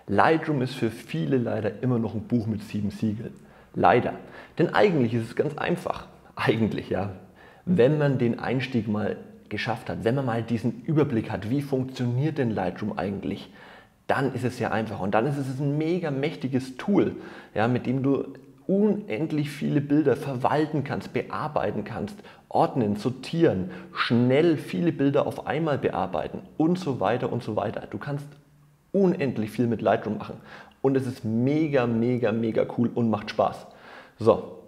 Lightroom ist für viele leider immer noch ein Buch mit 7 Siegeln. Leider. Denn eigentlich ist es ganz einfach. Eigentlich, ja. Wenn man den Einstieg mal geschafft hat, wenn man mal diesen Überblick hat, wie funktioniert denn Lightroom eigentlich, dann ist es ja einfach. Und dann ist es ein mega mächtiges Tool, ja, mit dem du unendlich viele Bilder verwalten kannst, bearbeiten kannst, ordnen, sortieren, schnell viele Bilder auf einmal bearbeiten und so weiter und so weiter. Du kannst unendlich viel mit Lightroom machen und es ist mega, mega, mega cool und macht Spaß. So,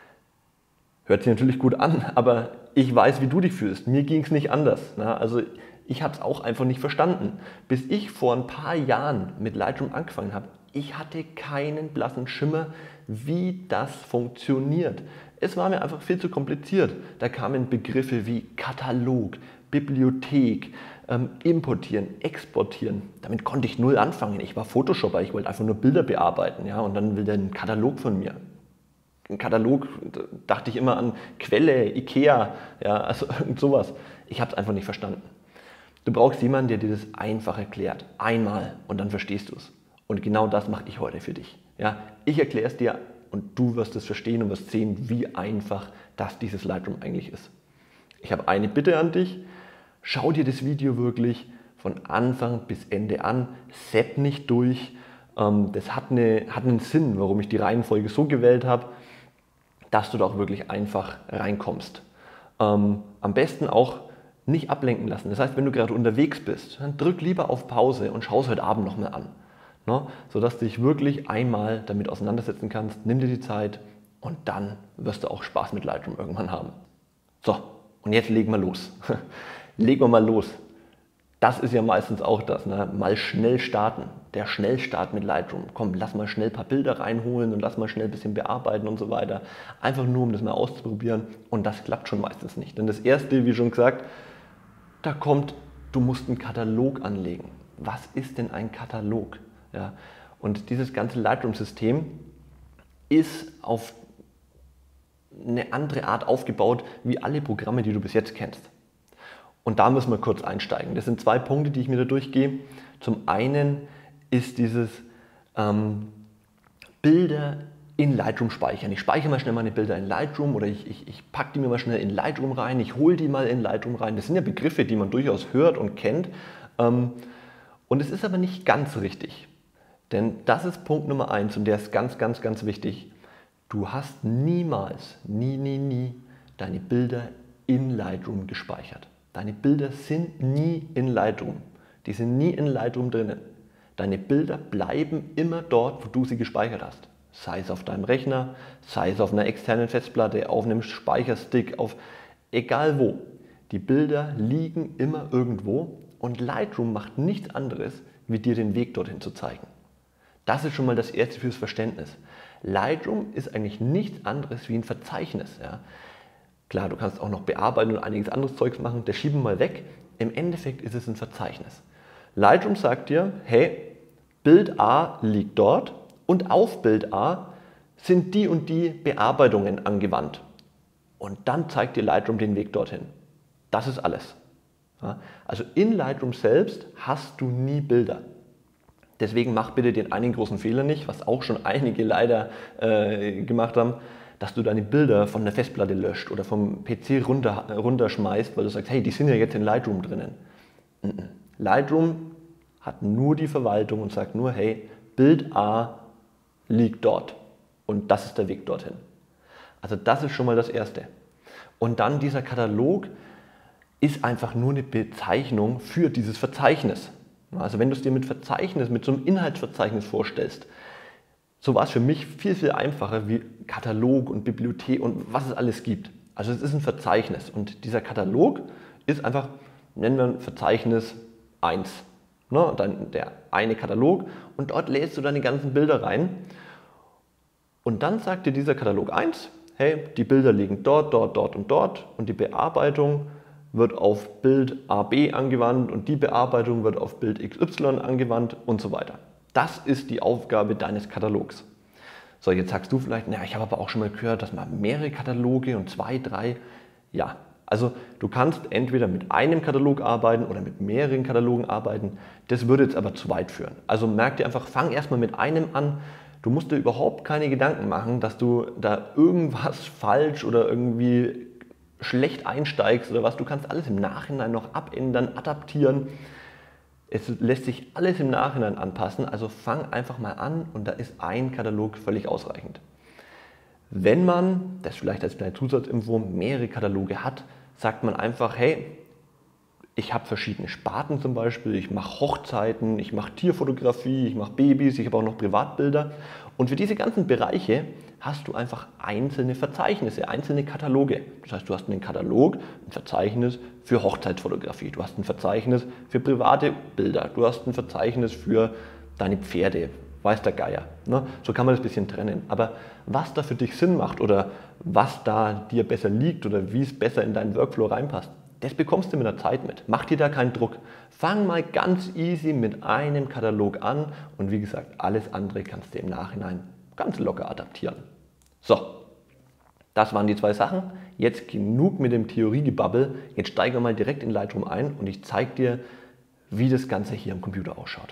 hört sich natürlich gut an, aber ich weiß, wie du dich fühlst. Mir ging es nicht anders. Also ich habe es auch einfach nicht verstanden. Bis ich vor ein paar Jahren mit Lightroom angefangen habe, ich hatte keinen blassen Schimmer, wie das funktioniert. Es war mir einfach viel zu kompliziert. Da kamen Begriffe wie Katalog, Bibliothek, importieren, exportieren. Damit konnte ich null anfangen. Ich war Photoshopper, ich wollte einfach nur Bilder bearbeiten, ja, und dann will der einen Katalog von mir. Ein Katalog, da dachte ich immer an Quelle, Ikea, ja, also irgend sowas. Ich habe es einfach nicht verstanden. Du brauchst jemanden, der dir das einfach erklärt. Einmal und dann verstehst du es. Und genau das mache ich heute für dich. Ja, ich erkläre es dir und du wirst es verstehen und wirst sehen, wie einfach das dieses Lightroom eigentlich ist. Ich habe eine Bitte an dich. Schau dir das Video wirklich von Anfang bis Ende an. Sepp nicht durch. Das hat einen Sinn, warum ich die Reihenfolge so gewählt habe, dass du da auch wirklich einfach reinkommst. Am besten auch nicht ablenken lassen. Das heißt, wenn du gerade unterwegs bist, dann drück lieber auf Pause und schau es heute Abend nochmal an. Ne? Sodass du dich wirklich einmal damit auseinandersetzen kannst. Nimm dir die Zeit und dann wirst du auch Spaß mit Lightroom irgendwann haben. So, und jetzt legen wir los. Legen wir mal los. Das ist ja meistens auch das, ne? Mal schnell starten. Der Schnellstart mit Lightroom. Komm, lass mal schnell ein paar Bilder reinholen und lass mal schnell ein bisschen bearbeiten und so weiter. Einfach nur, um das mal auszuprobieren. Und das klappt schon meistens nicht. Denn das erste, wie schon gesagt, da kommt, du musst einen Katalog anlegen. Was ist denn ein Katalog? Ja? Und dieses ganze Lightroom-System ist auf eine andere Art aufgebaut, wie alle Programme, die du bis jetzt kennst. Und da müssen wir kurz einsteigen. Das sind 2 Punkte, die ich mir da durchgehe. Zum einen ist dieses Bilder in Lightroom speichern. Ich speichere mal schnell meine Bilder in Lightroom oder ich packe die mir mal schnell in Lightroom rein, ich hole die mal in Lightroom rein. Das sind ja Begriffe, die man durchaus hört und kennt. Und es ist aber nicht ganz richtig. Denn das ist Punkt Nummer 1 und der ist ganz, ganz, ganz wichtig. Du hast niemals, nie deine Bilder in Lightroom gespeichert. Deine Bilder sind nie in Lightroom. Die sind nie in Lightroom drinnen. Deine Bilder bleiben immer dort, wo du sie gespeichert hast. Sei es auf deinem Rechner, sei es auf einer externen Festplatte, auf einem Speicherstick, auf egal wo. Die Bilder liegen immer irgendwo und Lightroom macht nichts anderes, wie dir den Weg dorthin zu zeigen. Das ist schon mal das Erste fürs Verständnis. Lightroom ist eigentlich nichts anderes wie ein Verzeichnis. Ja. Klar, du kannst auch noch bearbeiten und einiges anderes Zeugs machen, das schieben wir mal weg. Im Endeffekt ist es ein Verzeichnis. Lightroom sagt dir, hey, Bild A liegt dort und auf Bild A sind die und die Bearbeitungen angewandt. Und dann zeigt dir Lightroom den Weg dorthin. Das ist alles. Ja, also in Lightroom selbst hast du nie Bilder. Deswegen mach bitte den einen großen Fehler nicht, was auch schon einige leider gemacht haben, dass du deine Bilder von der Festplatte löscht oder vom PC runterschmeißt, weil du sagst, hey, die sind ja jetzt in Lightroom drinnen. Lightroom hat nur die Verwaltung und sagt nur, hey, Bild A liegt dort und das ist der Weg dorthin. Also das ist schon mal das Erste. Und dann dieser Katalog ist einfach nur eine Bezeichnung für dieses Verzeichnis. Also wenn du es dir mit Verzeichnis, mit so einem Inhaltsverzeichnis vorstellst, so war es für mich viel, viel einfacher wie Katalog und Bibliothek und was es alles gibt. Also es ist ein Verzeichnis und dieser Katalog ist einfach, nennen wir Verzeichnis 1. Ne? Dann der eine Katalog und dort lädst du deine ganzen Bilder rein und dann sagt dir dieser Katalog 1, hey, die Bilder liegen dort, dort, dort und die Bearbeitung wird auf Bild AB angewandt und die Bearbeitung wird auf Bild XY angewandt und so weiter. Das ist die Aufgabe deines Katalogs. So, jetzt sagst du vielleicht, naja, ich habe aber auch schon mal gehört, dass man mehrere Kataloge und 2, 3, ja, Also du kannst entweder mit einem Katalog arbeiten oder mit mehreren Katalogen arbeiten. Das würde jetzt aber zu weit führen. Also merk dir einfach, fang erstmal mit einem an. Du musst dir überhaupt keine Gedanken machen, dass du da irgendwas falsch oder irgendwie schlecht einsteigst oder was. Du kannst alles im Nachhinein noch abändern, adaptieren. Es lässt sich alles im Nachhinein anpassen, also fang einfach mal an und da ist ein Katalog völlig ausreichend. Wenn man, das vielleicht als kleine Zusatzinfo, mehrere Kataloge hat, sagt man einfach, hey, ich habe verschiedene Sparten zum Beispiel, ich mache Hochzeiten, ich mache Tierfotografie, ich mache Babys, ich habe auch noch Privatbilder. Und für diese ganzen Bereiche hast du einfach einzelne Verzeichnisse, einzelne Kataloge. Das heißt, du hast einen Katalog, ein Verzeichnis für Hochzeitsfotografie, du hast ein Verzeichnis für private Bilder, du hast ein Verzeichnis für deine Pferde, weiß der Geier. Ne? So kann man das ein bisschen trennen. Aber was da für dich Sinn macht oder was da dir besser liegt oder wie es besser in deinen Workflow reinpasst, das bekommst du mit der Zeit mit. Mach dir da keinen Druck. Fang mal ganz easy mit einem Katalog an und wie gesagt, alles andere kannst du im Nachhinein ganz locker adaptieren. So, das waren die zwei Sachen. Jetzt genug mit dem Theoriegebabbel. Jetzt steigen wir mal direkt in Lightroom ein und ich zeige dir, wie das Ganze hier am Computer ausschaut.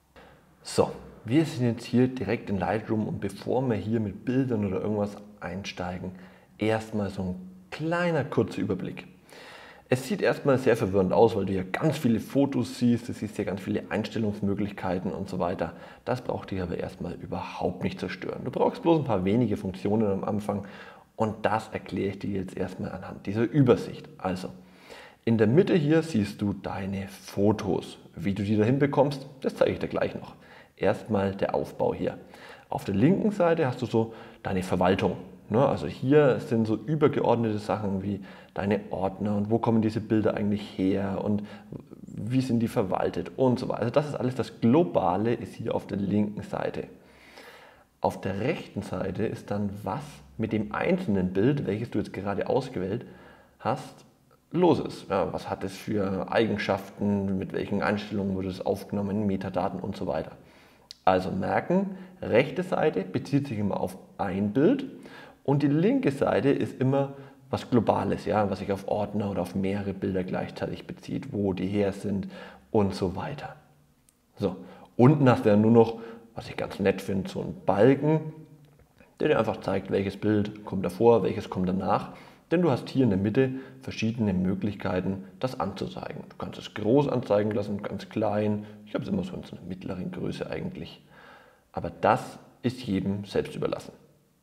So, wir sind jetzt hier direkt in Lightroom und bevor wir hier mit Bildern oder irgendwas einsteigen, erstmal so ein kleiner kurzer Überblick. Es sieht erstmal sehr verwirrend aus, weil du hier ganz viele Fotos siehst, du siehst hier ganz viele Einstellungsmöglichkeiten und so weiter. Das braucht dich aber erstmal überhaupt nicht zu stören. Du brauchst bloß ein paar wenige Funktionen am Anfang und das erkläre ich dir jetzt erstmal anhand dieser Übersicht. Also, in der Mitte hier siehst du deine Fotos. Wie du die da hinbekommst, das zeige ich dir gleich noch. Erstmal der Aufbau hier. Auf der linken Seite hast du so deine Verwaltung. Also hier sind so übergeordnete Sachen wie deine Ordner und wo kommen diese Bilder eigentlich her und wie sind die verwaltet und so weiter. Also das ist alles, das Globale ist hier auf der linken Seite. Auf der rechten Seite ist dann, was mit dem einzelnen Bild, welches du jetzt gerade ausgewählt hast, los ist. Ja, was hat es für Eigenschaften, mit welchen Einstellungen wurde es aufgenommen, Metadaten und so weiter. Also merken, rechte Seite bezieht sich immer auf ein Bild. Und die linke Seite ist immer was Globales, ja, was sich auf Ordner oder auf mehrere Bilder gleichzeitig bezieht, wo die her sind und so weiter. So, unten hast du ja nur noch, was ich ganz nett finde, so einen Balken, der dir einfach zeigt, welches Bild kommt davor, welches kommt danach. Denn du hast hier in der Mitte verschiedene Möglichkeiten, das anzuzeigen. Du kannst es groß anzeigen lassen, ganz klein. Ich habe es immer so in so einer mittleren Größe eigentlich. Aber das ist jedem selbst überlassen.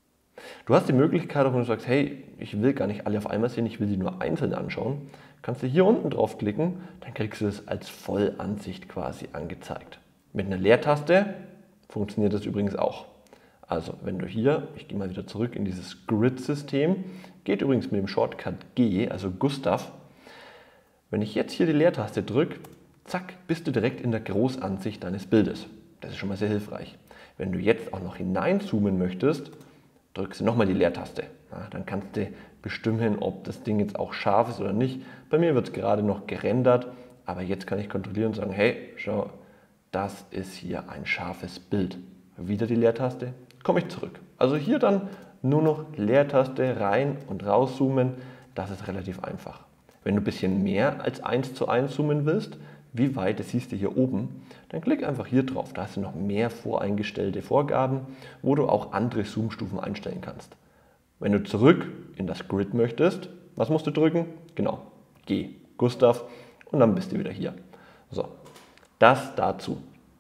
Du hast die Möglichkeit, wenn du sagst, hey, ich will gar nicht alle auf einmal sehen, ich will die nur einzeln anschauen, kannst du hier unten draufklicken, dann kriegst du es als Vollansicht quasi angezeigt. Mit einer Leertaste funktioniert das übrigens auch. Also wenn du hier, ich gehe mal wieder zurück in dieses Grid-System, geht übrigens mit dem Shortcut G, also Gustav. Wenn ich jetzt hier die Leertaste drücke, zack, bist du direkt in der Großansicht deines Bildes. Das ist schon mal sehr hilfreich. Wenn du jetzt auch noch hineinzoomen möchtest, drückst du nochmal die Leertaste. Ja, dann kannst du bestimmen, ob das Ding jetzt auch scharf ist oder nicht. Bei mir wird es gerade noch gerendert, aber jetzt kann ich kontrollieren und sagen, hey, schau, das ist hier ein scharfes Bild. Wieder die Leertaste, komme ich zurück. Also hier dann nur noch Leertaste rein und rauszoomen, das ist relativ einfach. Wenn du ein bisschen mehr als 1:1 zoomen willst, wie weit, das siehst du hier oben, dann klick einfach hier drauf. Da hast du noch mehr voreingestellte Vorgaben, wo du auch andere Zoomstufen einstellen kannst. Wenn du zurück in das Grid möchtest, was musst du drücken? Genau, G, Gustav und dann bist du wieder hier. So, das dazu.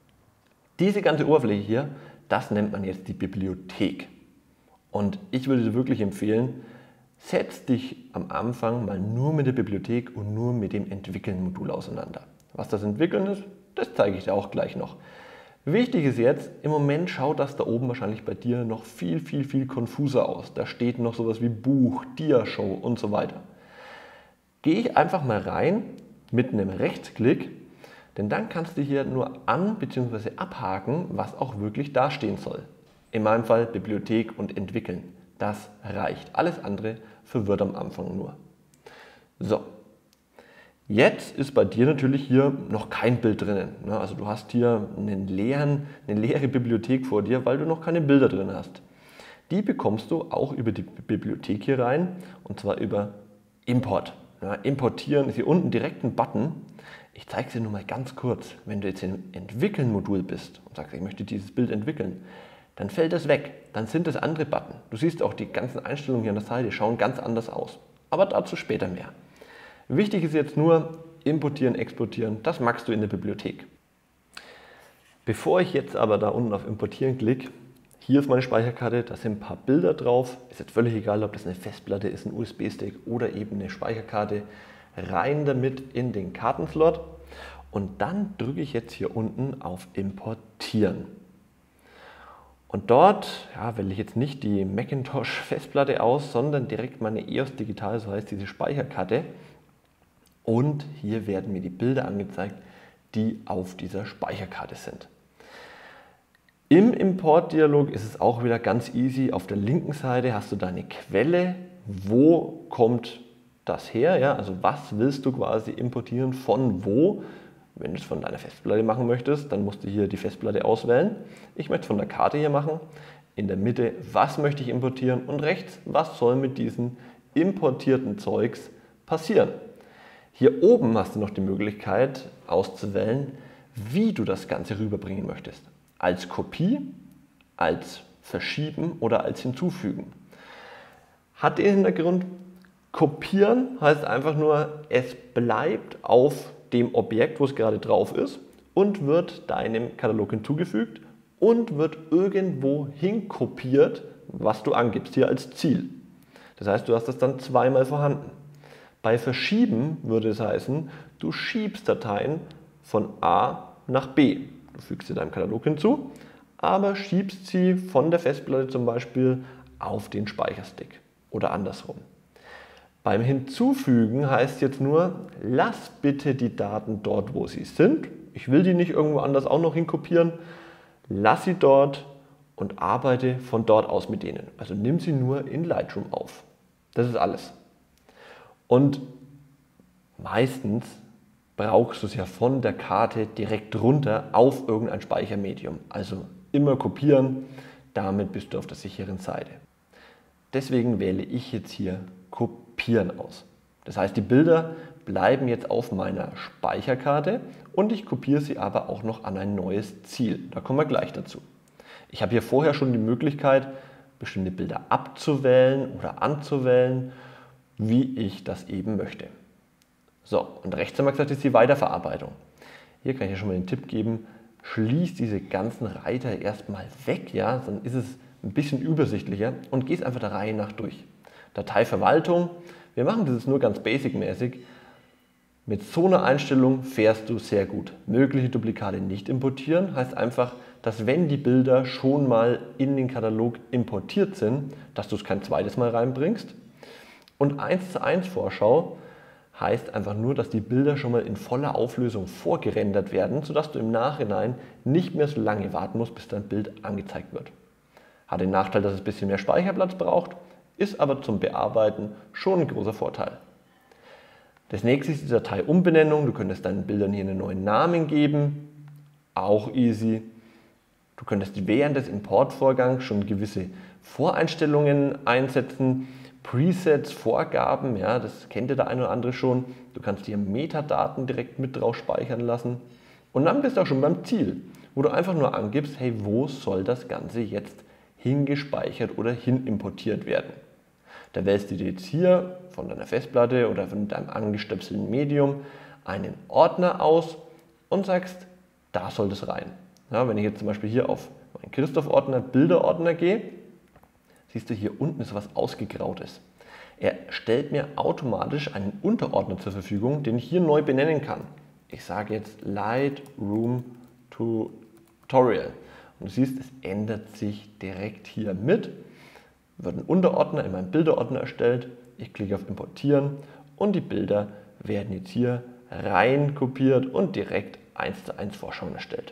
Diese ganze Oberfläche hier, das nennt man jetzt die Bibliothek. Und ich würde dir wirklich empfehlen, setz dich am Anfang mal nur mit der Bibliothek und nur mit dem Entwickeln-Modul auseinander. Was das Entwickeln ist, das zeige ich dir auch gleich noch. Wichtig ist jetzt, im Moment schaut das da oben wahrscheinlich bei dir noch viel konfuser aus. Da steht noch sowas wie Buch, Diashow und so weiter. Gehe ich einfach mal rein mit einem Rechtsklick, denn dann kannst du hier nur an- bzw. abhaken, was auch wirklich dastehen soll. In meinem Fall Bibliothek und Entwickeln. Das reicht. Alles andere verwirrt am Anfang nur. So. Jetzt ist bei dir natürlich hier noch kein Bild drinnen. Also du hast hier eine leere Bibliothek vor dir, weil du noch keine Bilder drin hast. Die bekommst du auch über die Bibliothek hier rein und zwar über Import. Ja, importieren ist hier unten direkt ein Button. Ich zeige es dir nur mal ganz kurz. Wenn du jetzt im Entwickeln-Modul bist und sagst, ich möchte dieses Bild entwickeln, dann fällt das weg. Dann sind das andere Button. Du siehst auch, die ganzen Einstellungen hier an der Seite schauen ganz anders aus. Aber dazu später mehr. Wichtig ist jetzt nur importieren, exportieren. Das magst du in der Bibliothek. Bevor ich jetzt aber da unten auf Importieren klicke, hier ist meine Speicherkarte, da sind ein paar Bilder drauf. Ist jetzt völlig egal, ob das eine Festplatte ist, ein USB-Stick oder eben eine Speicherkarte. Rein damit in den Kartenslot und dann drücke ich jetzt hier unten auf Importieren. Und dort wähle ich jetzt nicht die Macintosh-Festplatte aus, sondern direkt meine EOS Digital, so heißt diese Speicherkarte. Und hier werden mir die Bilder angezeigt, die auf dieser Speicherkarte sind. Im Importdialog ist es auch wieder ganz easy. Auf der linken Seite hast du deine Quelle, wo kommt das her, ja? Also was willst du quasi importieren, von wo? Wenn du es von deiner Festplatte machen möchtest, dann musst du hier die Festplatte auswählen. Ich möchte es von der Karte hier machen. In der Mitte, was möchte ich importieren? Und rechts, was soll mit diesen importierten Zeugs passieren? Hier oben hast du noch die Möglichkeit auszuwählen, wie du das Ganze rüberbringen möchtest. Als Kopie, als Verschieben oder als Hinzufügen. Hat den Hintergrund, kopieren heißt einfach nur, es bleibt auf dem Objekt, wo es gerade drauf ist und wird deinem Katalog hinzugefügt und wird irgendwo hinkopiert, was du angibst, hier als Ziel. Das heißt, du hast das dann zweimal vorhanden. Bei Verschieben würde es heißen, du schiebst Dateien von A nach B. Du fügst sie deinem Katalog hinzu, aber schiebst sie von der Festplatte zum Beispiel auf den Speicherstick oder andersrum. Beim Hinzufügen heißt jetzt nur, lass bitte die Daten dort, wo sie sind. Ich will die nicht irgendwo anders auch noch hinkopieren. Lass sie dort und arbeite von dort aus mit denen. Also nimm sie nur in Lightroom auf. Das ist alles. Und meistens brauchst du es ja von der Karte direkt runter auf irgendein Speichermedium. Also immer kopieren, damit bist du auf der sicheren Seite. Deswegen wähle ich jetzt hier Kopieren aus. Das heißt, die Bilder bleiben jetzt auf meiner Speicherkarte und ich kopiere sie aber auch noch an ein neues Ziel. Da kommen wir gleich dazu. Ich habe hier vorher schon die Möglichkeit, bestimmte Bilder abzuwählen oder anzuwählen, wie ich das eben möchte. So, und rechts haben wir gesagt, ist die Weiterverarbeitung. Hier kann ich ja schon mal den Tipp geben, schließ diese ganzen Reiter erstmal weg, ja, dann ist es ein bisschen übersichtlicher und gehst einfach der Reihe nach durch. Dateiverwaltung, wir machen das jetzt nur ganz basic-mäßig. Mit so einer Einstellung fährst du sehr gut. Mögliche Duplikate nicht importieren, heißt einfach, dass wenn die Bilder schon mal in den Katalog importiert sind, dass du es kein zweites Mal reinbringst. Und 1:1 Vorschau heißt einfach nur, dass die Bilder schon mal in voller Auflösung vorgerendert werden, sodass du im Nachhinein nicht mehr so lange warten musst, bis dein Bild angezeigt wird. Hat den Nachteil, dass es ein bisschen mehr Speicherplatz braucht, ist aber zum Bearbeiten schon ein großer Vorteil. Das nächste ist die Dateiumbenennung. Du könntest deinen Bildern hier einen neuen Namen geben, auch easy. Du könntest während des Importvorgangs schon gewisse Voreinstellungen einsetzen, Presets, Vorgaben, ja, das kennt ja der eine oder andere schon. Du kannst hier Metadaten direkt mit drauf speichern lassen. Und dann bist du auch schon beim Ziel, wo du einfach nur angibst, hey, wo soll das Ganze jetzt hingespeichert oder hinimportiert werden. Da wählst du dir jetzt hier von deiner Festplatte oder von deinem angestöpselten Medium einen Ordner aus und sagst, da soll das rein. Ja, wenn ich jetzt zum Beispiel hier auf meinen Christoph-Ordner, Bilderordner gehe, siehst du, hier unten ist was Ausgegrautes. Er stellt mir automatisch einen Unterordner zur Verfügung, den ich hier neu benennen kann. Ich sage jetzt Lightroom Tutorial. Und du siehst, es ändert sich direkt hier mit. Wird ein Unterordner in meinem Bilderordner erstellt. Ich klicke auf Importieren und die Bilder werden jetzt hier rein kopiert und direkt 1:1 Vorschauen erstellt.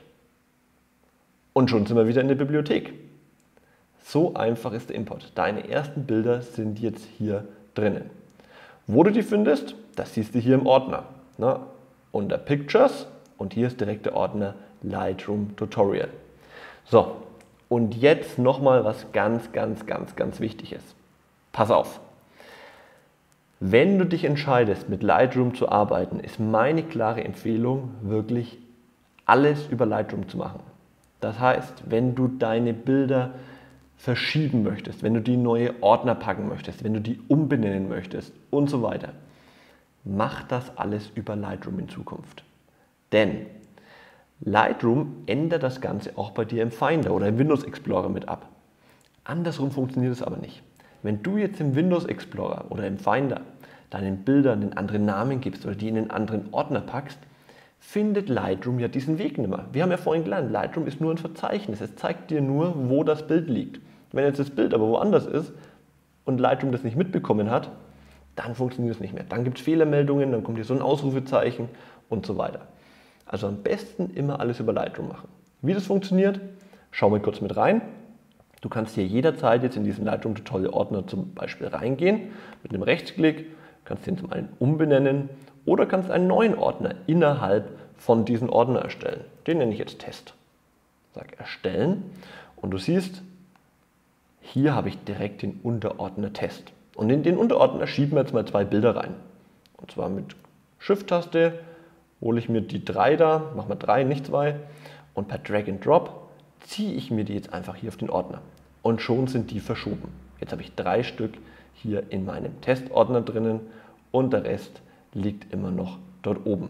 Und schon sind wir wieder in der Bibliothek. So einfach ist der Import. Deine ersten Bilder sind jetzt hier drinnen. Wo du die findest, das siehst du hier im Ordner. Unter Pictures und hier ist direkt der Ordner Lightroom Tutorial. So, und jetzt nochmal was ganz wichtig ist. Pass auf. Wenn du dich entscheidest, mit Lightroom zu arbeiten, ist meine klare Empfehlung, wirklich alles über Lightroom zu machen. Das heißt, wenn du deine Bilder verschieben möchtest, wenn du die in neue Ordner packen möchtest, wenn du die umbenennen möchtest und so weiter, mach das alles über Lightroom in Zukunft. Denn Lightroom ändert das Ganze auch bei dir im Finder oder im Windows Explorer mit ab. Andersrum funktioniert es aber nicht. Wenn du jetzt im Windows Explorer oder im Finder deinen Bildern einen anderen Namen gibst oder die in einen anderen Ordner packst, findet Lightroom ja diesen Weg nicht mehr. Wir haben ja vorhin gelernt, Lightroom ist nur ein Verzeichnis. Es zeigt dir nur, wo das Bild liegt. Wenn jetzt das Bild aber woanders ist und Lightroom das nicht mitbekommen hat, dann funktioniert es nicht mehr. Dann gibt es Fehlermeldungen, dann kommt hier so ein Ausrufezeichen und so weiter. Also am besten immer alles über Lightroom machen. Wie das funktioniert, schauen wir kurz mit rein. Du kannst hier jederzeit jetzt in diesen Lightroom Tutorial Ordner zum Beispiel reingehen, mit einem Rechtsklick, kannst den zum einen umbenennen oder kannst einen neuen Ordner innerhalb von diesem Ordner erstellen. Den nenne ich jetzt Test. Sag Erstellen und du siehst, hier habe ich direkt den Unterordner Test. Und in den Unterordner schieben wir jetzt mal 2 Bilder rein. Und zwar mit Shift-Taste hole ich mir die 3 da, machen wir 3, nicht 2. Und per Drag and Drop ziehe ich mir die jetzt einfach hier auf den Ordner. Und schon sind die verschoben. Jetzt habe ich 3 Stück hier in meinem Testordner drinnen und der Rest liegt immer noch dort oben.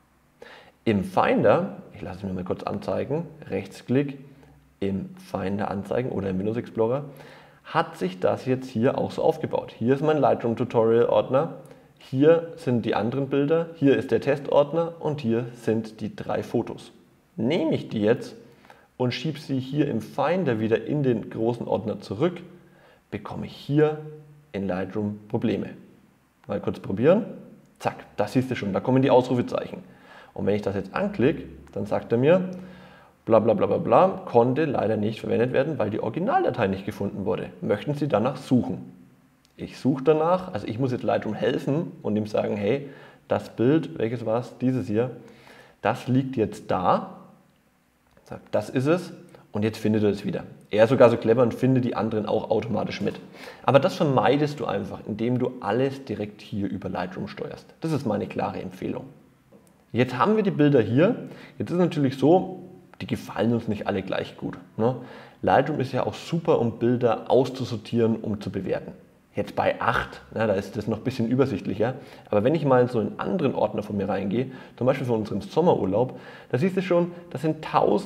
Im Finder, ich lasse es mir mal kurz anzeigen, Rechtsklick, im Finder anzeigen oder im Windows Explorer, hat sich das jetzt hier auch so aufgebaut. Hier ist mein Lightroom Tutorial Ordner, hier sind die anderen Bilder, hier ist der Testordner und hier sind die 3 Fotos. Nehme ich die jetzt und schiebe sie hier im Finder wieder in den großen Ordner zurück, bekomme ich hier in Lightroom Probleme. Mal kurz probieren. Zack, das siehst du schon, da kommen die Ausrufezeichen. Und wenn ich das jetzt anklicke, dann sagt er mir, bla bla bla bla bla, konnte leider nicht verwendet werden, weil die Originaldatei nicht gefunden wurde. Möchten Sie danach suchen? Ich suche danach, also ich muss jetzt Lightroom helfen und ihm sagen, hey, das Bild, welches war es? Dieses hier, das liegt jetzt da. Sagt, das ist es und jetzt findet er es wieder. Er ist sogar so clever und findet die anderen auch automatisch mit. Aber das vermeidest du einfach, indem du alles direkt hier über Lightroom steuerst. Das ist meine klare Empfehlung. Jetzt haben wir die Bilder hier. Jetzt ist es natürlich so, die gefallen uns nicht alle gleich gut. Ne? Lightroom ist ja auch super, um Bilder auszusortieren, um zu bewerten. Jetzt bei 8, da ist das noch ein bisschen übersichtlicher. Aber wenn ich mal in so einen anderen Ordner von mir reingehe, zum Beispiel von unserem Sommerurlaub, da siehst du schon, da sind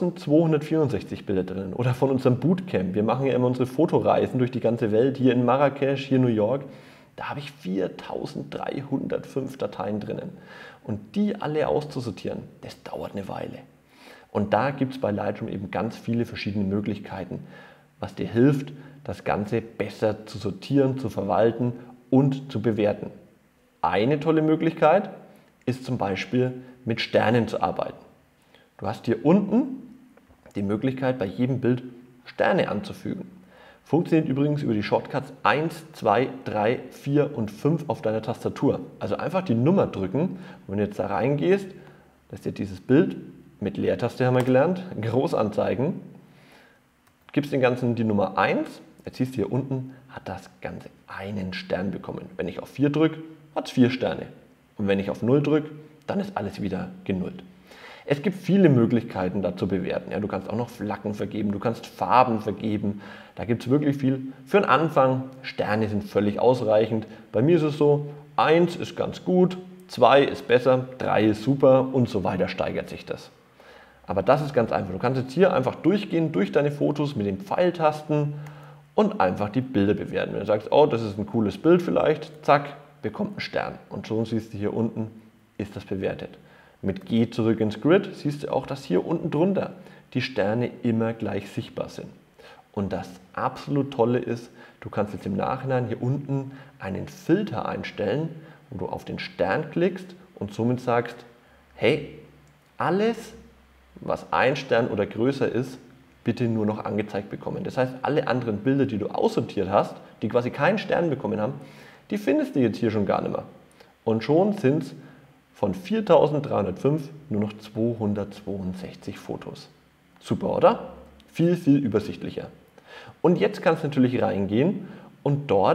1264 Bilder drin. Oder von unserem Bootcamp. Wir machen ja immer unsere Fotoreisen durch die ganze Welt, hier in Marrakesch, hier in New York. Da habe ich 4305 Dateien drinnen. Und die alle auszusortieren, das dauert eine Weile. Und da gibt es bei Lightroom eben ganz viele verschiedene Möglichkeiten, was dir hilft, das Ganze besser zu sortieren, zu verwalten und zu bewerten. Eine tolle Möglichkeit ist zum Beispiel mit Sternen zu arbeiten. Du hast hier unten die Möglichkeit, bei jedem Bild Sterne anzufügen. Funktioniert übrigens über die Shortcuts 1, 2, 3, 4 und 5 auf deiner Tastatur. Also einfach die Nummer drücken und wenn du jetzt da reingehst, das ist jetzt dieses Bild mit Leertaste haben wir gelernt, groß anzeigen, gibst den Ganzen die Nummer 1, jetzt siehst du hier unten, hat das Ganze einen Stern bekommen. Wenn ich auf 4 drücke, hat es 4 Sterne. Und wenn ich auf 0 drücke, dann ist alles wieder genullt. Es gibt viele Möglichkeiten, da zu bewerten. Ja, du kannst auch noch Flaggen vergeben, du kannst Farben vergeben. Da gibt es wirklich viel. Für den Anfang, Sterne sind völlig ausreichend. Bei mir ist es so, 1 ist ganz gut, 2 ist besser, 3 ist super und so weiter steigert sich das. Aber das ist ganz einfach. Du kannst jetzt hier einfach durchgehen durch deine Fotos mit den Pfeiltasten und einfach die Bilder bewerten. Wenn du sagst, oh, das ist ein cooles Bild vielleicht, zack, bekommt einen Stern. Und schon siehst du hier unten, ist das bewertet. Mit Geh zurück ins Grid siehst du auch, dass hier unten drunter die Sterne immer gleich sichtbar sind. Und das absolut Tolle ist, du kannst jetzt im Nachhinein hier unten einen Filter einstellen, wo du auf den Stern klickst und somit sagst, hey, alles, was 1 Stern oder größer ist, bitte nur noch angezeigt bekommen. Das heißt, alle anderen Bilder, die du aussortiert hast, die quasi keinen Stern bekommen haben, die findest du jetzt hier schon gar nicht mehr. Und schon sind es von 4305 nur noch 262 Fotos. Super, oder? Viel, viel übersichtlicher. Und jetzt kannst du natürlich reingehen und dort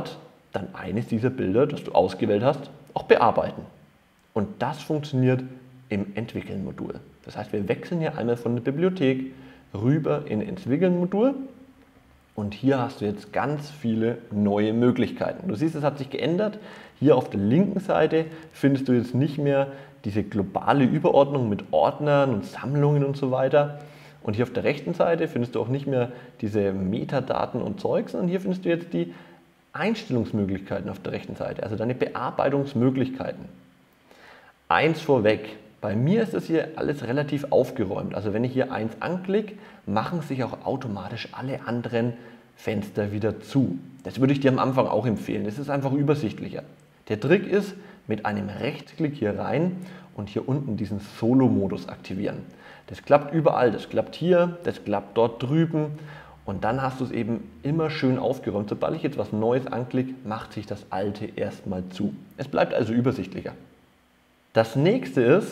dann eines dieser Bilder, das du ausgewählt hast, auch bearbeiten. Und das funktioniert im Entwickeln-Modul. Das heißt, wir wechseln hier einmal von der Bibliothek rüber in ins Entwickeln-Modul und hier hast du jetzt ganz viele neue Möglichkeiten. Du siehst, es hat sich geändert. Hier auf der linken Seite findest du jetzt nicht mehr diese globale Überordnung mit Ordnern und Sammlungen und so weiter. Und hier auf der rechten Seite findest du auch nicht mehr diese Metadaten und Zeugs, sondern hier findest du jetzt die Einstellungsmöglichkeiten auf der rechten Seite, also deine Bearbeitungsmöglichkeiten. Eins vorweg, bei mir ist das hier alles relativ aufgeräumt. Also wenn ich hier eins anklicke, machen sich auch automatisch alle anderen Fenster wieder zu. Das würde ich dir am Anfang auch empfehlen. Das ist einfach übersichtlicher. Der Trick ist, mit einem Rechtsklick hier rein und hier unten diesen Solo-Modus aktivieren. Das klappt überall. Das klappt hier, das klappt dort drüben. Und dann hast du es eben immer schön aufgeräumt. Sobald ich jetzt was Neues anklicke, macht sich das Alte erstmal zu. Es bleibt also übersichtlicher. Das nächste ist,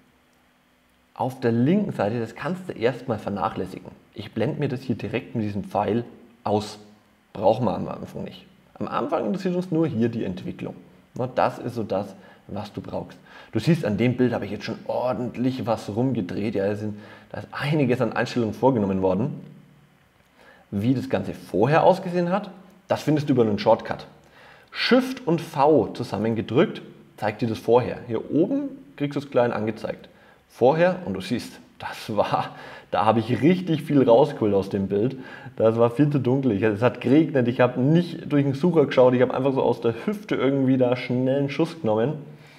auf der linken Seite, das kannst du erstmal vernachlässigen. Ich blende mir das hier direkt mit diesem Pfeil aus. Brauchen wir am Anfang nicht. Am Anfang interessiert uns nur hier die Entwicklung. Das ist so das, was du brauchst. Du siehst, an dem Bild habe ich jetzt schon ordentlich was rumgedreht. Ja, da ist einiges an Einstellungen vorgenommen worden. Wie das Ganze vorher ausgesehen hat, das findest du über einen Shortcut. Shift und V zusammengedrückt zeigt dir das vorher. Hier oben kriegst du es klein angezeigt. Vorher, und du siehst, da habe ich richtig viel rausgeholt aus dem Bild. Das war viel zu dunkel. Es hat geregnet, ich habe nicht durch den Sucher geschaut, ich habe einfach so aus der Hüfte irgendwie da schnell einen Schuss genommen.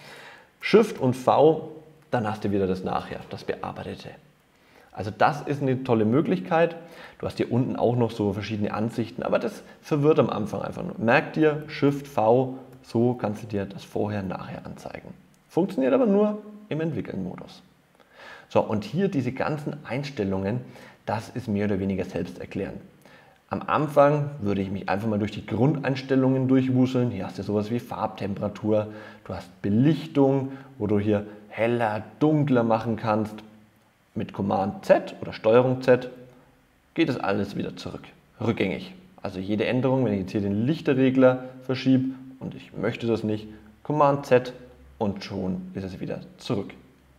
Shift und V, dann hast du wieder das Nachher, das Bearbeitete. Also das ist eine tolle Möglichkeit. Du hast hier unten auch noch so verschiedene Ansichten, aber das verwirrt am Anfang einfach nur. Merk dir, Shift V, so kannst du dir das Vorher-Nachher anzeigen. Funktioniert aber nur im Entwickeln-Modus. So, und hier diese ganzen Einstellungen, das ist mehr oder weniger selbsterklärend. Am Anfang würde ich mich einfach mal durch die Grundeinstellungen durchwuseln. Hier hast du sowas wie Farbtemperatur, du hast Belichtung, wo du hier heller, dunkler machen kannst. Mit Command Z oder Steuerung Z geht es alles wieder zurück, rückgängig. Also jede Änderung, wenn ich jetzt hier den Lichterregler verschiebe und ich möchte das nicht, Command Z und schon ist es wieder zurück.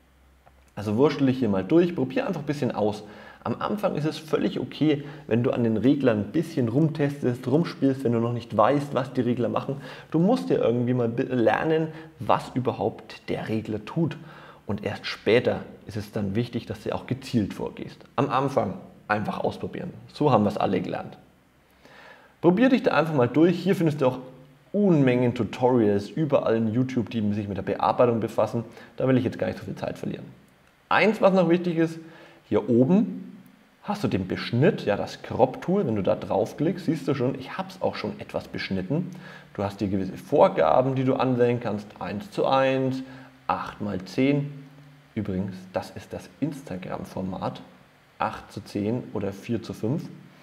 Also wurschtel dich hier mal durch, probier einfach ein bisschen aus. Am Anfang ist es völlig okay, wenn du an den Reglern ein bisschen rumtestest, rumspielst, wenn du noch nicht weißt, was die Regler machen. Du musst ja irgendwie mal lernen, was überhaupt der Regler tut. Und erst später ist es dann wichtig, dass du auch gezielt vorgehst. Am Anfang einfach ausprobieren. So haben wir es alle gelernt. Probier dich da einfach mal durch. Hier findest du auch Unmengen Tutorials überall in YouTube, die sich mit der Bearbeitung befassen. Da will ich jetzt gar nicht so viel Zeit verlieren. Eins, was noch wichtig ist, hier oben hast du den Beschnitt, ja das Crop-Tool. Wenn du da draufklickst, siehst du schon, ich habe es auch schon etwas beschnitten. Du hast hier gewisse Vorgaben, die du anwählen kannst. 1:1, 8:10. Übrigens, das ist das Instagram-Format. 8:10 oder 4:5.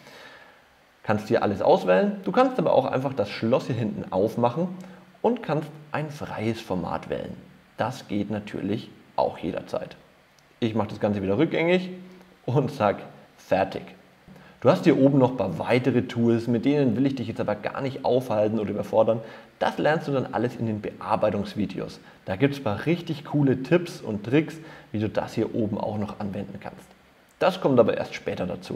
Kannst hier alles auswählen. Du kannst aber auch einfach das Schloss hier hinten aufmachen und kannst ein freies Format wählen. Das geht natürlich auch jederzeit. Ich mache das Ganze wieder rückgängig und sage fertig. Du hast hier oben noch ein paar weitere Tools, mit denen will ich dich jetzt aber gar nicht aufhalten oder überfordern. Das lernst du dann alles in den Bearbeitungsvideos. Da gibt es ein paar richtig coole Tipps und Tricks, wie du das hier oben auch noch anwenden kannst. Das kommt aber erst später dazu.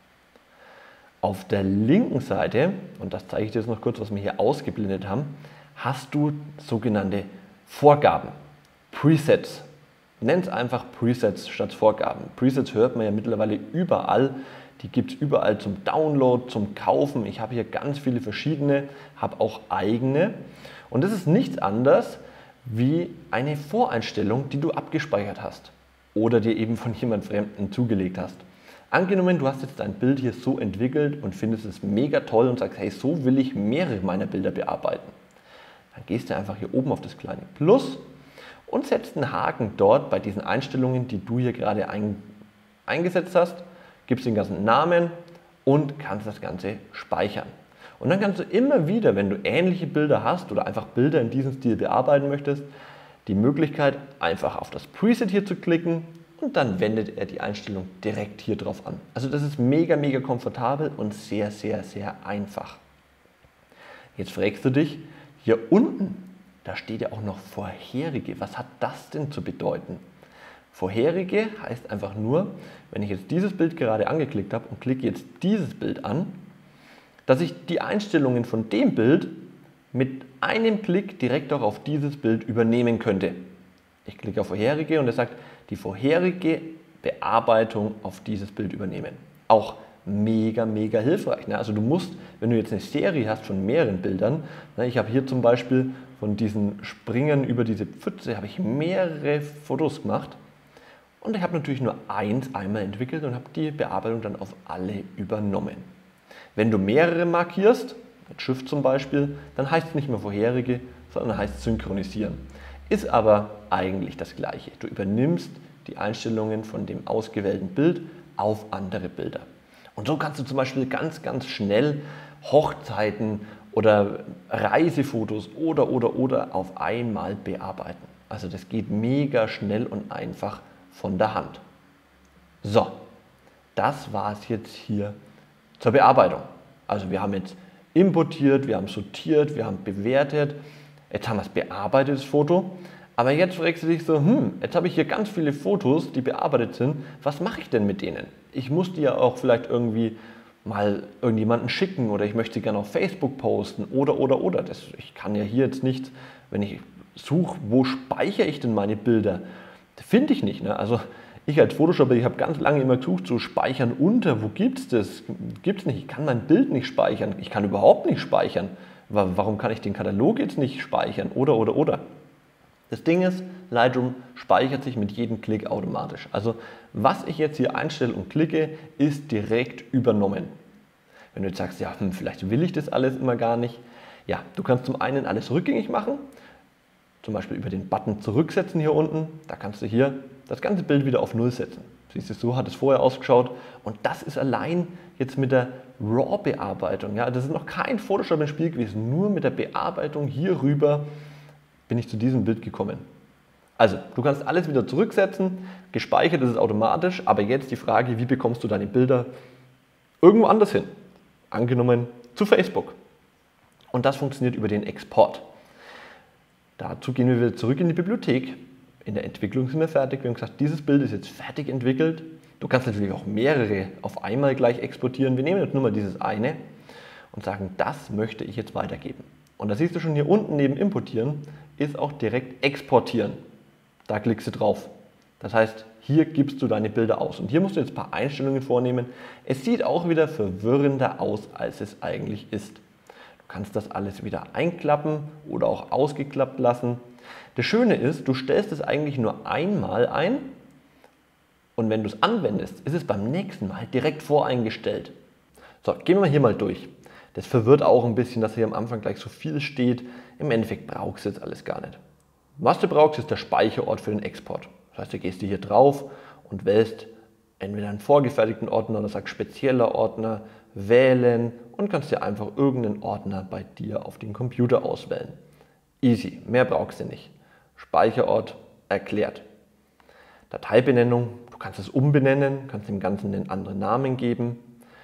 Auf der linken Seite, und das zeige ich dir jetzt noch kurz, was wir hier ausgeblendet haben, hast du sogenannte Vorgaben, Presets. Nenn es einfach Presets statt Vorgaben. Presets hört man ja mittlerweile überall. Die gibt es überall zum Download, zum Kaufen. Ich habe hier ganz viele verschiedene, habe auch eigene. Und das ist nichts anderes wie eine Voreinstellung, die du abgespeichert hast oder dir eben von jemand Fremden zugelegt hast. Angenommen, du hast jetzt dein Bild hier so entwickelt und findest es mega toll und sagst, hey, so will ich mehrere meiner Bilder bearbeiten. Dann gehst du einfach hier oben auf das kleine Plus und setzt einen Haken dort bei diesen Einstellungen, die du hier gerade eingesetzt hast, gibst den ganzen Namen und kannst das Ganze speichern. Und dann kannst du immer wieder, wenn du ähnliche Bilder hast oder einfach Bilder in diesem Stil bearbeiten möchtest, die Möglichkeit, einfach auf das Preset hier zu klicken und dann wendet er die Einstellung direkt hier drauf an. Also das ist mega, mega komfortabel und sehr, sehr, sehr einfach. Jetzt fragst du dich, hier unten, da steht ja auch noch vorherige. Was hat das denn zu bedeuten? Vorherige heißt einfach nur, wenn ich jetzt dieses Bild gerade angeklickt habe und klicke jetzt dieses Bild an, dass ich die Einstellungen von dem Bild mit einem Klick direkt auch auf dieses Bild übernehmen könnte. Ich klicke auf vorherige und er sagt, die vorherige Bearbeitung auf dieses Bild übernehmen. Auch mega, mega hilfreich. Ne? Also du musst, wenn du jetzt eine Serie hast von mehreren Bildern, ne, ich habe hier zum Beispiel von diesen Springen über diese Pfütze, habe ich mehrere Fotos gemacht und ich habe natürlich nur eins einmal entwickelt und habe die Bearbeitung dann auf alle übernommen. Wenn du mehrere markierst, mit Shift zum Beispiel, dann heißt es nicht mehr vorherige, sondern heißt synchronisieren. Ist aber eigentlich das Gleiche. Du übernimmst die Einstellungen von dem ausgewählten Bild auf andere Bilder. Und so kannst du zum Beispiel ganz, ganz schnell Hochzeiten oder Reisefotos oder auf einmal bearbeiten. Also das geht mega schnell und einfach von der Hand. So, das war es jetzt hier zur Bearbeitung. Also wir haben jetzt importiert, wir haben sortiert, wir haben bewertet, jetzt haben wir es bearbeitet, das Foto. Aber jetzt fragst du dich so, jetzt habe ich hier ganz viele Fotos, die bearbeitet sind, was mache ich denn mit denen? Ich muss die ja auch vielleicht irgendwie mal irgendjemanden schicken oder ich möchte sie gerne auf Facebook posten oder. Ich kann ja hier jetzt nicht, wenn ich suche, wo speichere ich denn meine Bilder, finde ich nicht. Ne? Also ich als Photoshopper, ich habe ganz lange immer gesucht, so speichern unter, wo gibt es das? Gibt es nicht, ich kann mein Bild nicht speichern, ich kann überhaupt nicht speichern. Warum kann ich den Katalog jetzt nicht speichern oder. Das Ding ist, Lightroom speichert sich mit jedem Klick automatisch. Also was ich jetzt hier einstelle und klicke, ist direkt übernommen. Wenn du jetzt sagst, ja, vielleicht will ich das alles immer gar nicht. Ja, du kannst zum einen alles rückgängig machen, zum Beispiel über den Button zurücksetzen hier unten. Da kannst du hier das ganze Bild wieder auf 0 setzen. Siehst du, so hat es vorher ausgeschaut. Und das ist allein jetzt mit der RAW-Bearbeitung. Ja, das ist noch kein Photoshop im Spiel gewesen, nur mit der Bearbeitung hier rüber bin ich zu diesem Bild gekommen. Also, du kannst alles wieder zurücksetzen, gespeichert ist es automatisch, aber jetzt die Frage, wie bekommst du deine Bilder irgendwo anders hin? Angenommen zu Facebook. Und das funktioniert über den Export. Dazu gehen wir wieder zurück in die Bibliothek. In der Entwicklung sind wir fertig. Wir haben gesagt, dieses Bild ist jetzt fertig entwickelt. Du kannst natürlich auch mehrere auf einmal gleich exportieren. Wir nehmen jetzt nur mal dieses eine und sagen, das möchte ich jetzt weitergeben. Und da siehst du schon hier unten neben Importieren ist auch direkt Exportieren. Da klickst du drauf. Das heißt, hier gibst du deine Bilder aus. Und hier musst du jetzt ein paar Einstellungen vornehmen. Es sieht auch wieder verwirrender aus, als es eigentlich ist. Du kannst das alles wieder einklappen oder auch ausgeklappt lassen. Das Schöne ist, du stellst es eigentlich nur einmal ein und wenn du es anwendest, ist es beim nächsten Mal direkt voreingestellt. So, gehen wir hier mal durch. Das verwirrt auch ein bisschen, dass hier am Anfang gleich so viel steht. Im Endeffekt brauchst du jetzt alles gar nicht. Was du brauchst, ist der Speicherort für den Export. Das heißt, du gehst hier drauf und wählst entweder einen vorgefertigten Ordner oder sagst spezieller Ordner, wählen und kannst dir einfach irgendeinen Ordner bei dir auf den Computer auswählen. Easy, mehr brauchst du nicht. Speicherort erklärt. Dateibenennung, du kannst es umbenennen, kannst dem Ganzen einen anderen Namen geben.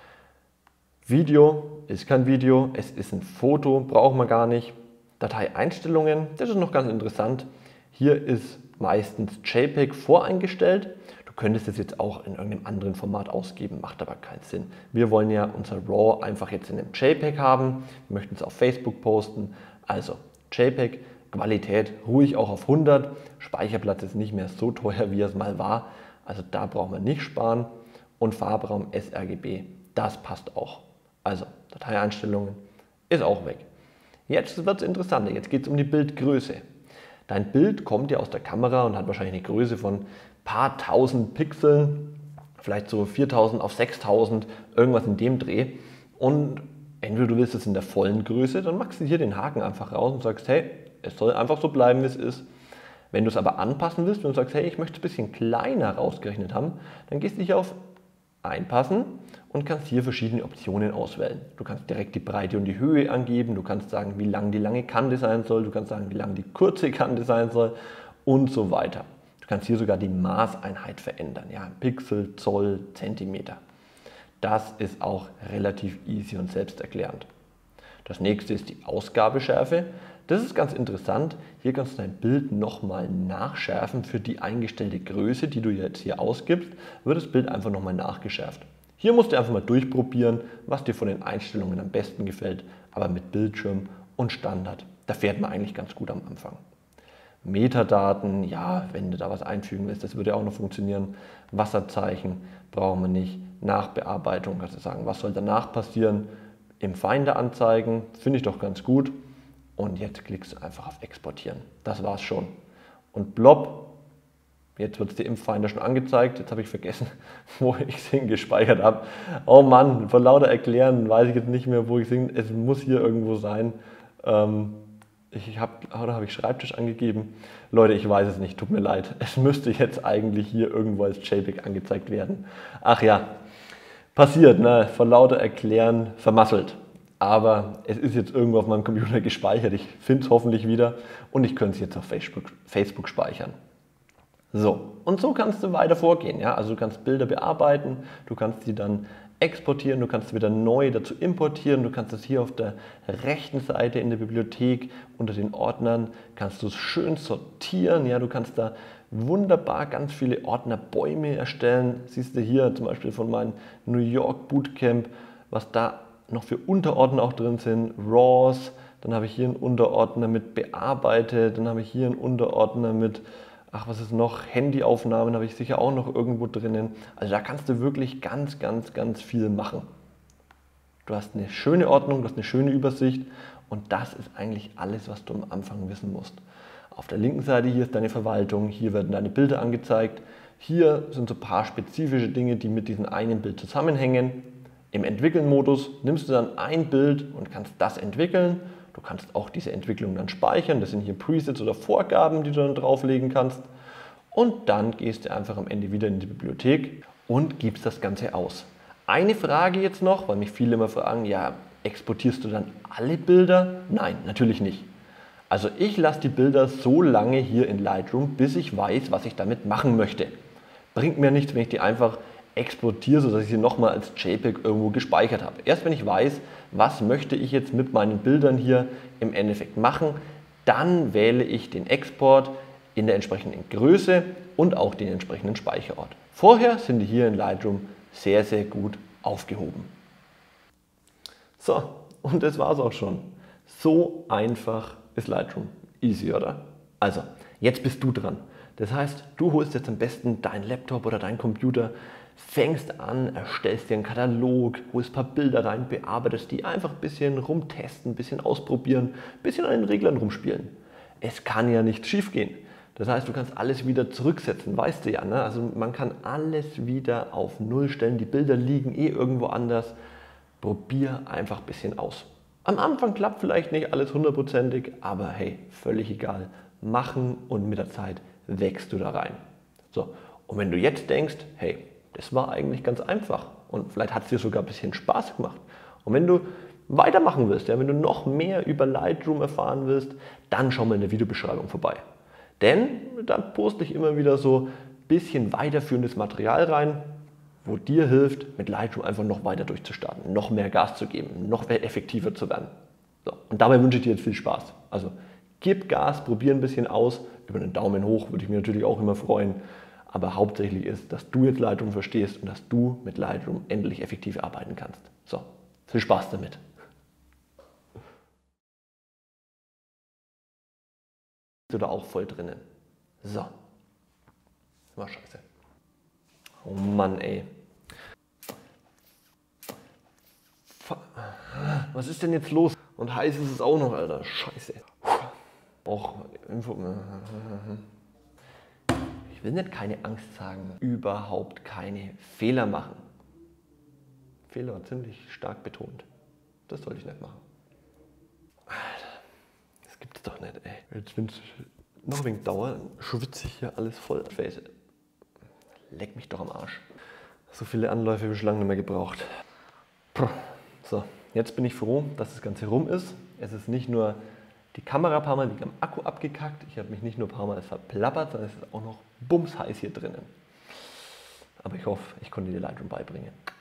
Video ist kein Video, es ist ein Foto, brauchen wir gar nicht. Dateieinstellungen, das ist noch ganz interessant. Hier ist meistens JPEG voreingestellt. Du könntest es jetzt auch in irgendeinem anderen Format ausgeben, macht aber keinen Sinn. Wir wollen ja unser RAW einfach jetzt in einem JPEG haben. Wir möchten es auf Facebook posten. Also JPEG, Qualität ruhig auch auf 100. Speicherplatz ist nicht mehr so teuer, wie es mal war. Also da brauchen wir nicht sparen. Und Farbraum sRGB, das passt auch. Also Dateieinstellungen ist auch weg. Jetzt wird es interessanter, jetzt geht es um die Bildgröße. Dein Bild kommt ja aus der Kamera und hat wahrscheinlich eine Größe von ein paar tausend Pixeln, vielleicht so 4000 auf 6000, irgendwas in dem Dreh. Und entweder du willst es in der vollen Größe, dann machst du hier den Haken einfach raus und sagst, hey, es soll einfach so bleiben, wie es ist. Wenn du es aber anpassen willst und sagst, hey, ich möchte es ein bisschen kleiner rausgerechnet haben, dann gehst du hier auf Einpassen und kannst hier verschiedene Optionen auswählen. Du kannst direkt die Breite und die Höhe angeben, du kannst sagen, wie lang die lange Kante sein soll, du kannst sagen, wie lang die kurze Kante sein soll und so weiter. Du kannst hier sogar die Maßeinheit verändern, ja, Pixel, Zoll, Zentimeter. Das ist auch relativ easy und selbsterklärend. Das nächste ist die Ausgabeschärfe. Das ist ganz interessant. Hier kannst du dein Bild nochmal nachschärfen. Für die eingestellte Größe, die du jetzt hier ausgibst, wird das Bild einfach nochmal nachgeschärft. Hier musst du einfach mal durchprobieren, was dir von den Einstellungen am besten gefällt, aber mit Bildschirm und Standard. Da fährt man eigentlich ganz gut am Anfang. Metadaten, ja, wenn du da was einfügen willst, das würde auch noch funktionieren. Wasserzeichen brauchen wir nicht. Nachbearbeitung, kannst du sagen, was soll danach passieren? Im Finder anzeigen, finde ich doch ganz gut. Und jetzt klickst du einfach auf Exportieren. Das war's schon. Und blob, jetzt wird es dir im Finder schon angezeigt. Jetzt habe ich vergessen, wo ich es hingespeichert habe. Oh Mann, vor lauter Erklären weiß ich jetzt nicht mehr, wo ich es Es muss hier irgendwo sein. Habe ich Schreibtisch angegeben? Leute, ich weiß es nicht, tut mir leid. Es müsste jetzt eigentlich hier irgendwo als JPEG angezeigt werden. Ach ja, passiert, ne? Vor lauter Erklären vermasselt. Aber es ist jetzt irgendwo auf meinem Computer gespeichert. Ich finde es hoffentlich wieder und ich könnte es jetzt auf Facebook speichern. So, und so kannst du weiter vorgehen. Ja? Also du kannst Bilder bearbeiten, du kannst sie dann exportieren, du kannst wieder neu dazu importieren, du kannst es hier auf der rechten Seite in der Bibliothek unter den Ordnern, kannst du es schön sortieren, ja? Du kannst da wunderbar ganz viele Ordnerbäume erstellen. Siehst du hier zum Beispiel von meinem New York Bootcamp, was da noch für Unterordner auch drin sind, RAWs, dann habe ich hier einen Unterordner mit bearbeitet, dann habe ich hier einen Unterordner mit, was ist noch, Handyaufnahmen habe ich sicher auch noch irgendwo drinnen. Also da kannst du wirklich ganz, ganz, ganz viel machen. Du hast eine schöne Ordnung, du hast eine schöne Übersicht und das ist eigentlich alles, was du am Anfang wissen musst. Auf der linken Seite hier ist deine Verwaltung, hier werden deine Bilder angezeigt, hier sind so ein paar spezifische Dinge, die mit diesem einen Bild zusammenhängen. Im Entwickeln-Modus nimmst du dann ein Bild und kannst das entwickeln. Du kannst auch diese Entwicklung dann speichern. Das sind hier Presets oder Vorgaben, die du dann drauflegen kannst. Und dann gehst du einfach am Ende wieder in die Bibliothek und gibst das Ganze aus. Eine Frage jetzt noch, weil mich viele immer fragen, ja, exportierst du dann alle Bilder? Nein, natürlich nicht. Also ich lasse die Bilder so lange hier in Lightroom, bis ich weiß, was ich damit machen möchte. Bringt mir nichts, wenn ich die einfach exportiere, sodass ich sie nochmal als JPEG irgendwo gespeichert habe. Erst wenn ich weiß, was möchte ich jetzt mit meinen Bildern hier im Endeffekt machen, dann wähle ich den Export in der entsprechenden Größe und auch den entsprechenden Speicherort. Vorher sind die hier in Lightroom sehr, sehr gut aufgehoben. So, und das war es auch schon. So einfach ist Lightroom. Easy, oder? Also, jetzt bist du dran. Das heißt, du holst jetzt am besten deinen Laptop oder deinen Computer, fängst an, erstellst dir einen Katalog, holst ein paar Bilder rein, bearbeitest die, einfach ein bisschen rumtesten, ein bisschen ausprobieren, ein bisschen an den Reglern rumspielen. Es kann ja nichts schief gehen. Das heißt, du kannst alles wieder zurücksetzen, weißt du ja, ne? Also man kann alles wieder auf Null stellen, die Bilder liegen irgendwo anders. Probier einfach ein bisschen aus. Am Anfang klappt vielleicht nicht alles hundertprozentig, aber hey, völlig egal. Machen und mit der Zeit wächst du da rein. So, und wenn du jetzt denkst, hey, das war eigentlich ganz einfach und vielleicht hat es dir sogar ein bisschen Spaß gemacht. Und wenn du weitermachen willst, ja, wenn du noch mehr über Lightroom erfahren willst, dann schau mal in der Videobeschreibung vorbei. Denn da poste ich immer wieder so ein bisschen weiterführendes Material rein, wo dir hilft, mit Lightroom einfach noch weiter durchzustarten, noch mehr Gas zu geben, noch mehr effektiver zu werden. So, und dabei wünsche ich dir jetzt viel Spaß. Also gib Gas, probier ein bisschen aus. Über einen Daumen hoch würde ich mich natürlich auch immer freuen. Aber hauptsächlich ist, dass du jetzt Lightroom verstehst und dass du mit Lightroom endlich effektiv arbeiten kannst. So, viel Spaß damit. Bist du da auch voll drinnen? So. War scheiße. Oh Mann, ey. Was ist denn jetzt los? Und heiß ist es auch noch, Alter. Scheiße. Och, Info. Ich will nicht keine Angst sagen, überhaupt keine Fehler machen. Fehler war ziemlich stark betont. Das sollte ich nicht machen. Alter, das gibt's doch nicht, ey. Jetzt, wenn es noch ein wenig dauert, schwitze ich hier alles voll. Leck mich doch am Arsch. So viele Anläufe habe ich schon lange nicht mehr gebraucht. So, jetzt bin ich froh, dass das Ganze rum ist. Es ist nicht nur die Kamera ein paar Mal wegen am Akku abgekackt. Ich habe mich nicht nur ein paar Mal verplappert, sondern es ist auch noch bumsheiß hier drinnen. Aber ich hoffe, ich konnte dir Lightroom beibringen.